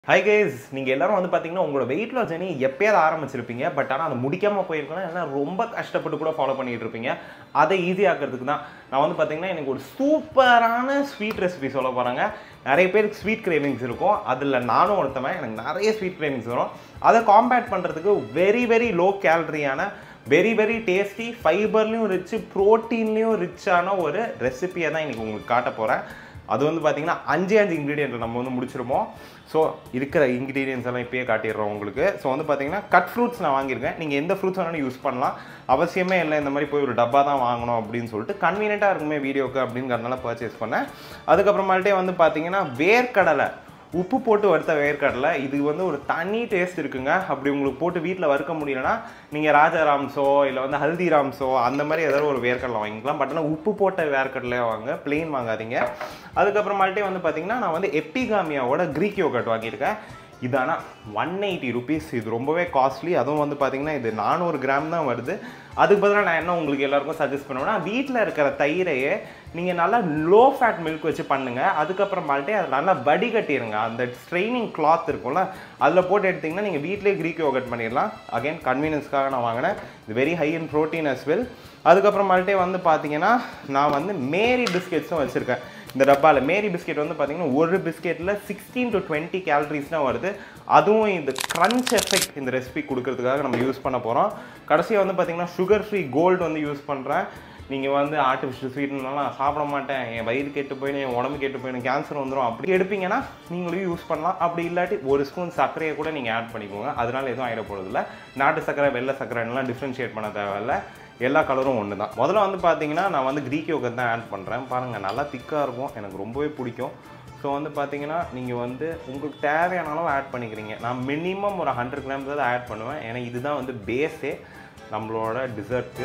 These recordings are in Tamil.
Hi guys, நீங்கள் எல்லாரும் வந்து பார்த்தீங்கன்னா உங்களோட வெயிட் லாஸ் ஜர்னி எப்பயாவது ஆரம்பிச்சிருப்பீங்க. பட் ஆனால் அது முடிக்காமல் போயிருக்கணும். ஏன்னா ரொம்ப கஷ்டப்பட்டு கூட ஃபாலோ பண்ணிட்டு இருப்பீங்க. அதை ஈஸியாக்கிறதுக்கு தான் நான் வந்து பார்த்தீங்கன்னா எனக்கு ஒரு சூப்பரான ஸ்வீட் ரெசிபி சொல்ல போகிறாங்க. நிறைய பேருக்கு ஸ்வீட் கிரேவிங்ஸ் இருக்கும். அதில் நானும் ஒருத்தவன். எனக்கு நிறைய ஸ்வீட் கிரேவிங்ஸ் வரும். அதை காம்பேட் பண்ணுறதுக்கு வெரி லோ கேலரியான வெரி டேஸ்டி, ஃபைபர்லையும் ரிச்சு, ப்ரோட்டீன்லேயும் ரிச்சான ஒரு ரெசிபியை தான் இன்றைக்கி உங்களுக்கு காட்ட போகிறேன். அது வந்து பார்த்தீங்கன்னா 5 இன்க்ரீடியன்ட் நம்ம வந்து முடிச்சிருப்போம். ஸோ இருக்கிற இன்க்ரீடியன்ஸ் எல்லாம் இப்போயே காட்டிடுறோம் உங்களுக்கு. ஸோ வந்து பார்த்தீங்கன்னா கட் ஃப்ரூட்ஸ் நான் வாங்கியிருக்கேன். நீங்கள் எந்த ஃப்ரூட்ஸ் வேணாலும் யூஸ் பண்ணலாம். அவசியமே இல்லை இந்த மாதிரி போய் ஒரு டப்பா தான் வாங்கணும் அப்படின்னு சொல்லிட்டு கன்வீனியண்ட்டாக இருக்குமே வீடியோக்கு அப்படிங்கிறதுனால பர்ச்சேஸ் பண்ணேன். அதுக்கப்புறமாட்டே வந்து பார்த்தீங்கன்னா வேர்க்கடலை, உப்பு போட்டு வறுத்த வேர்க்கடலை, இது வந்து ஒரு தனி டேஸ்ட் இருக்குங்க. அப்படி உங்களுக்கு போட்டு வீட்டில் வறுக்க முடியலன்னா நீங்கள் ராஜாராம்ஸோ இல்லை வந்து ஹல்திராம்ஸோ அந்த மாதிரி ஏதாவது ஒரு வேர்க்கடலை வாங்கிக்கலாம். பட் ஆனால் உப்பு போட்ட வேர்க்கடலையே வாங்க, பிளெயின் வாங்காதீங்க. அதுக்கப்புறமாட்டே வந்து பார்த்தீங்கன்னா நான் வந்து எப்பிகாமியாவோட க்ரீக் யோகர்ட் வாங்கியிருக்கேன். இது ஆனால் 180 rupees. இது ரொம்பவே காஸ்ட்லி. அதுவும் வந்து பார்த்தீங்கன்னா இது 400 கிராம் தான் வருது. அதுக்கு பதிலாக நான் என்ன உங்களுக்கு எல்லாருக்கும் சஜஸ்ட் பண்ணுவேன்னா வீட்டில் இருக்கிற தயிரையே நீங்கள் நல்லா லோ ஃபேட் மில்க் வச்சு பண்ணுங்கள். அதுக்கப்புறமாட்டே அதை நல்லா வடிகட்டிடுங்க. அந்த ஸ்ட்ரெயினிங் கிளாத் இருக்கும்ல, அதில் போட்டு எடுத்திங்கன்னா நீங்கள் வீட்டிலே க்ரீக் யோகர்ட் பண்ணிடலாம். அகைன் கன்வீனியன்ஸ்க்காக நான் வாங்கினேன். இது very high in protein as well. அதுக்கப்புறமாட்டே வந்து பார்த்தீங்கன்னா நான் வந்து மேரி பிஸ்கெட்ஸும் வச்சுருக்கேன். இந்த டப்பாவில் மேரி பிஸ்கெட் வந்து பார்த்தீங்கன்னா ஒரு பிஸ்கெட்டில் 16 to 20 கேலரிஸ் தான் வருது. அதுவும் இந்த க்ரன்ச் எஃபெக்ட் இந்த ரெசிபி கொடுக்கறதுக்காக நம்ம யூஸ் பண்ண போகிறோம். கடைசியாக வந்து பார்த்தீங்கன்னா சுகர் ஃப்ரீ கோல்டு வந்து யூஸ் பண்ணுறேன். நீங்கள் வந்து ஆர்டிஃபிஷியல் ஸ்வீட்னாலாம் சாப்பிட மாட்டேன், என் வயிறு கெட்டு போயிடும், என் உடம்பு கெட்டு போயிடும், கேன்சர் வந்துடும் அப்படி எடுப்பீங்கன்னா நீங்களும் யூஸ் பண்ணலாம். அப்படி இல்லாட்டி ஒரு ஸ்பூன் சர்க்கரையை கூட நீங்கள் ஆட் பண்ணிக்கோங்க. அதனால எதுவும் ஆகிட போகிறதில்ல. நாட்டு சர்க்கரை, வெள்ளை சர்க்கரைலாம் டிஃப்ரென்ஷியேட் பண்ண தேவையில்லை. எல்லா கலரும் ஒன்று தான். முதல்ல வந்து பார்த்தீங்கன்னா நான் வந்து க்ரீக் யோகர்ட் தான் ஆட் பண்ணுறேன். பாருங்கள், நல்லா திக்காக இருக்கும், எனக்கு ரொம்பவே பிடிக்கும். ஸோ வந்து பார்த்தீங்கன்னா நீங்கள் வந்து உங்களுக்கு தேவையான அளவு ஆட் பண்ணிக்கிறீங்க. நான் மினிமம் ஒரு 100 கிராம்ஸ் தான் ஆட் பண்ணுவேன். ஏன்னா இதுதான் வந்து பேஸே நம்மளோட டிசர்ட்க்கு.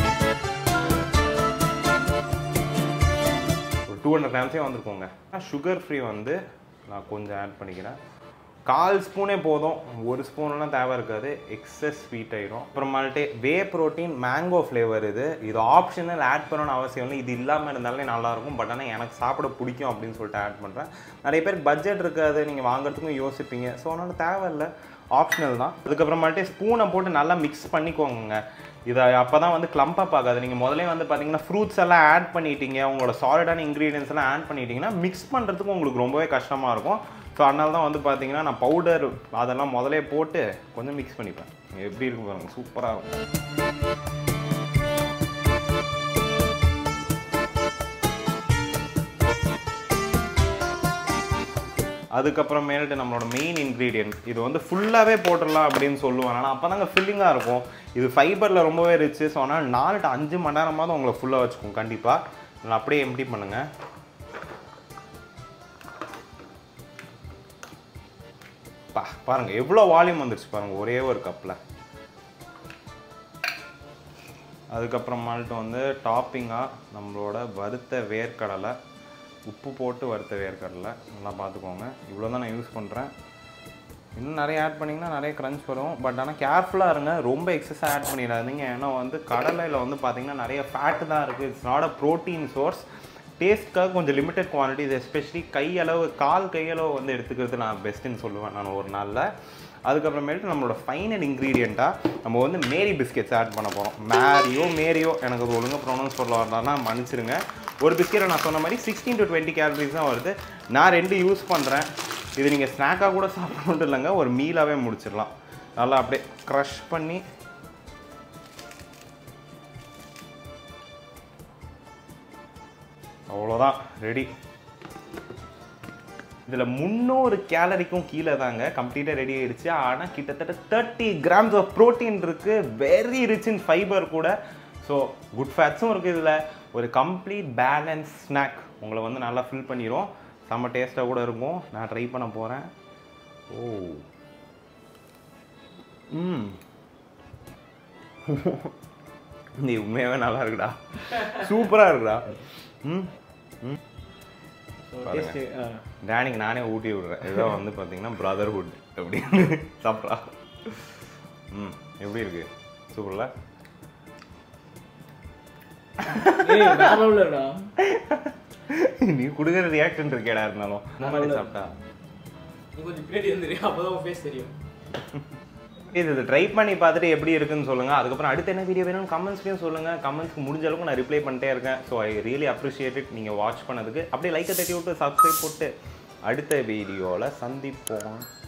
ஒரு 200 கிராம்ஸே வந்திருக்கோங்க. சுகர் ஃப்ரீ வந்து நான் கொஞ்சம் ஆட் பண்ணிக்கிறேன். 1/4 ஸ்பூனே போதும், 1 ஸ்பூன்லாம் தேவை இருக்காது, எக்ஸஸ் ஸ்வீட் ஆகிடும். அப்புறமாட்டே வே ப்ரோட்டீன் மேங்கோ ஃப்ளேவர். இது ஆப்ஷனல், ஆட் பண்ணணும்னு அவசியம் இல்லை. இது இல்லாமல் இருந்தாலே நல்லாயிருக்கும். பட் ஆனால் எனக்கு சாப்பிட பிடிக்கும் அப்படின்னு சொல்லிட்டு ஆட் பண்ணுறேன். நிறைய பேருக்கு பட்ஜெட் இருக்காது, நீங்கள் வாங்குறதுக்கும் யோசிப்பீங்க. ஸோ அதனால் தேவையில்லை, ஆப்ஷனல் தான். அதுக்கப்புறமாட்டே ஸ்பூனை போட்டு நல்லா மிக்ஸ் பண்ணிக்கோங்க. இதை அப்போ தான் வந்து கிளம்பப் ஆகாது. நீங்கள் முதலே வந்து பார்த்தீங்கன்னா ஃப்ரூட்ஸ் எல்லாம் ஆட் பண்ணிட்டீங்க, உங்களோட சாலிடான இன்க்ரீடியன்ஸ் எல்லாம் ஆட் பண்ணிட்டீங்கன்னா மிக்ஸ் பண்ணுறதுக்கு உங்களுக்கு ரொம்பவே கஷ்டமாக இருக்கும். ஸோ அதனால தான் வந்து பார்த்தீங்கன்னா நான் பவுடர் அதெல்லாம் முதலே போட்டு கொஞ்சம் மிக்ஸ் பண்ணிப்பேன். எப்படி இருக்கும் பாருங்கள், சூப்பராக இருக்கும். அதுக்கப்புறமேட்டு நம்மளோட மெயின் இன்க்ரீடியன்ட் இது வந்து ஃபுல்லாகவே போட்டுடலாம் அப்படின்னு சொல்லுவேன். ஆனால் அப்போ தாங்க ஃபில்லிங்காக இருக்கும். இது ஃபைபரில் ரொம்பவே ரிச்சு. ஸோ அதனால் 4 to 5 மணி நேரமாவது உங்களை ஃபுல்லாக வச்சுக்கும் கண்டிப்பாக. நான் அப்படியே எம்டி பண்ணுங்கள். பாருங்கள் எவ்வளோ வால்யூம் வந்துருச்சு பாருங்கள் ஒரே ஒரு கப்பில். அதுக்கப்புறமால்ட்டு வந்து டாப்பிங்காக நம்மளோட வறுத்த வேர்க்கடலை, உப்பு போட்டு வறுத்த வேர்க்கடலை நல்லா பார்த்துக்கோங்க. இவ்வளோ தான் நான் யூஸ் பண்ணுறேன். இன்னும் நிறைய ஆட் பண்ணிங்கன்னா நிறைய க்ரன்ச் வரும். பட் ஆனால் கேர்ஃபுல்லாக இருங்க, ரொம்ப எக்ஸஸாக ஆட் பண்ணிடாதீங்க. ஏன்னா வந்து கடலையில் வந்து பார்த்திங்கன்னா நிறைய ஃபேட்டு தான் இருக்குது. It's not a protein source. டேஸ்ட்க்காக கொஞ்சம் லிமிட்டட் குவான்டிட்டிஸ், எஸ்பெஷலி கையளவு, கையளவு வந்து எடுத்துக்கிறது நான் பெஸ்ட்டுன்னு சொல்லுவேன் நான் ஒரு நாளில். அதுக்கப்புறமேட்டு நம்மளோட ஃபைனல் இன்க்ரீடியண்ட்டாக நம்ம வந்து மேரி பிஸ்கெட்ஸ் ஆட் பண்ண போகிறோம். மேரியோ எனக்கு ஒரு ஒழுங்காக ப்ரொனவுன்ஸ் சொல்ல வரலான்னா மன்னிச்சிருங்க. ஒரு பிஸ்கெட்டை நான் சொன்ன மாதிரி 16 to 20 கேலரிஸ் தான் வருது. நான் 2 யூஸ் பண்ணுறேன். இது நீங்கள் ஸ்நாக்காக கூட சாப்பிடணும் இல்லைங்க, ஒரு மீலாகவே முடிச்சிடலாம். நல்லா அப்படியே க்ரஷ் பண்ணி அவ்வளோதான், ரெடி. இதில் 300 கேலரிக்கும் கீழே தாங்க கம்ப்ளீட்டாக ரெடி ஆகிடுச்சு. ஆனால் கிட்டத்தட்ட 30 கிராம்ஸ் ஆஃப் ப்ரோட்டீன் இருக்குது. வெரி ரிச் இன் ஃபைபர் கூட. ஸோ குட் ஃபேட்ஸும் இருக்குது இதில். ஒரு கம்ப்ளீட் பேலன்ஸ் ஸ்நாக் உங்களை வந்து நல்லா ஃபில் பண்ணிடும். செம்ம டேஸ்ட்டாக கூட இருக்கும். நான் ட்ரை பண்ண போகிறேன். நீ உண்மையாகவே நல்லா இருக்குடா, சூப்பராக இருக்குடா. டேனிக்கு நானே ஊட்டி விடுறேன். இதான் வந்து பார்த்தீங்கன்னா பிரதர்ஹுட் அப்படின்னு சாப்பிட்றா. எப்படி இருக்கு? சூப்பர்ல. நீ கொடுக்குற ரியாக்ஷன் இருக்கேடா இருந்தாலும் சாப்பிட்டா நீ கொஞ்சம் பின்னாடி வந்துரு, அப்பதான் உன் ஃபேஸ் தெரியும். இது ட்ரை பண்ணி பார்த்துட்டு எப்படி இருக்குன்னு சொல்லுங்கள். அதுக்கப்புறம் அடுத்து என்ன வீடியோ வேணும்னு கமெண்ட்ஸ்லையும் சொல்லுங்கள். கமெண்ட்ஸ்க்கு முடிஞ்ச அளவுக்கு நான் ரிப்ளை பண்ணிட்டே இருக்கேன். So I really appreciate it நீங்கள் வாட்ச் பண்ணதுக்கு. அப்படியே லைக்கை தட்டி விட்டு சப்ஸ்கிரைப் போட்டு அடுத்த வீடியோவில் சந்திப்போம்.